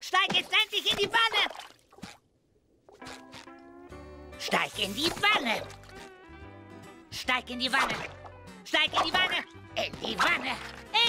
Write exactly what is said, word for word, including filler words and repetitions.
Steig jetzt endlich in die Wanne! Steig in die Wanne! Steig in die Wanne! Steig in die Wanne! In die Wanne!